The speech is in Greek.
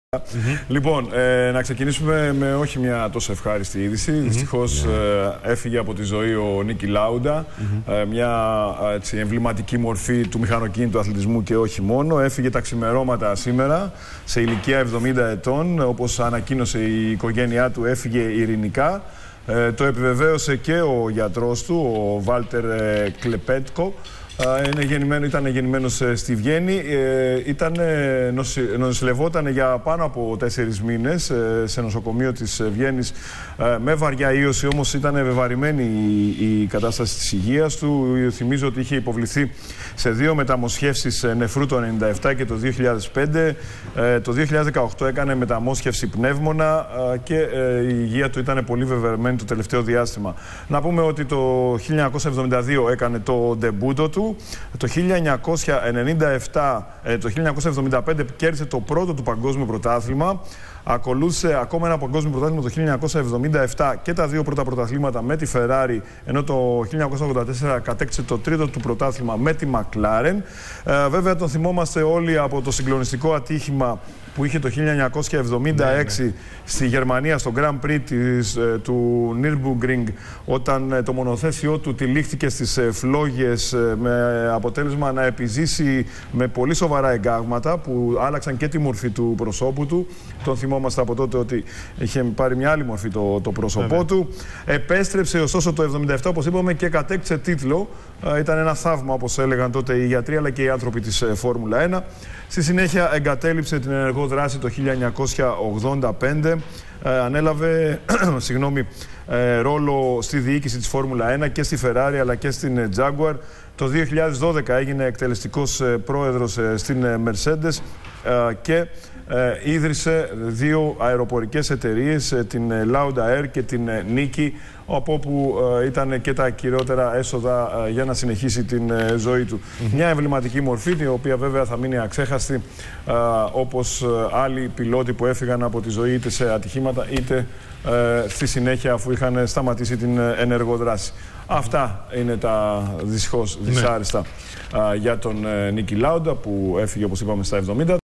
Λοιπόν, να ξεκινήσουμε με όχι μια τόσο ευχάριστη είδηση. Δυστυχώς έφυγε από τη ζωή ο Νίκη Λάουντα, μια εμβληματική μορφή του μηχανοκίνητου αθλητισμού και όχι μόνο. Έφυγε τα ξημερώματα σήμερα, σε ηλικία 70 ετών. Όπως ανακοίνωσε η οικογένειά του, έφυγε ειρηνικά. Το επιβεβαίωσε και ο γιατρός του, ο Βάλτερ Κλεπέτκο. Ήταν γεννημένος στη Βιέννη, νοσηλευόταν για πάνω από 4 μήνες σε νοσοκομείο της Βιέννης με βαριά ίωση, όμως ήταν βεβαρημένη η κατάσταση της υγείας του. Θυμίζω ότι είχε υποβληθεί σε 2 μεταμοσχεύσεις νεφρού το 1997 και το 2005. Το 2018 έκανε μεταμόσχευση πνεύμονα και η υγεία του ήταν πολύ βεβαρημένη το τελευταίο διάστημα. Να πούμε ότι το 1972 έκανε το ντεμπούτο του. Το 1975 κέρδισε το πρώτο του παγκόσμιο πρωτάθλημα. Ακολούθησε ακόμα ένα παγκόσμιο πρωτάθλημα το 1977 και τα 2 πρώτα πρωταθλήματα με τη Ferrari, ενώ το 1984 κατέκτησε το 3ο του πρωτάθλημα με τη McLaren. Βέβαια τον θυμόμαστε όλοι από το συγκλονιστικό ατύχημα που είχε το 1976 στη Γερμανία, στο Grand Prix του Nürburgring, όταν το μονοθέσιό του τυλίχθηκε στις φλόγες με αποτέλεσμα να επιζήσει με πολύ σοβαρά εγκάγματα που άλλαξαν και τη μορφή του προσώπου του. Τον θυμόμαστε από τότε ότι είχε πάρει μια άλλη μορφή το πρόσωπό του. Επέστρεψε ωστόσο το 1977, όπως είπαμε, και κατέκτησε τίτλο. Ήταν ένα θαύμα, όπως έλεγαν τότε οι γιατροί αλλά και οι άνθρωποι της Φόρμουλα 1. Στη συνέχεια εγκατέλειψε την ενεργό δράση το 1985. Ανέλαβε ρόλο στη διοίκηση της Φόρμουλα 1 και στη Ferrari αλλά και στην Jaguar. Το 2012 έγινε εκτελεστικός πρόεδρος στην Mercedes και ίδρυσε 2 αεροπορικές εταιρείες, την Lauda Air και την Niki, από όπου ήταν και τα κυριότερα έσοδα για να συνεχίσει την ζωή του. Μια εμβληματική μορφή, η οποία βέβαια θα μείνει αξέχαστη, όπως άλλοι πιλότοι που έφυγαν από τη ζωή είτε σε ατυχήματα είτε στη συνέχεια αφού είχαν σταματήσει την ενεργοδράση. Αυτά είναι τα δυστυχώς δυσάρεστα για τον Νίκη Λάουντα, που έφυγε, όπως είπαμε, στα 70.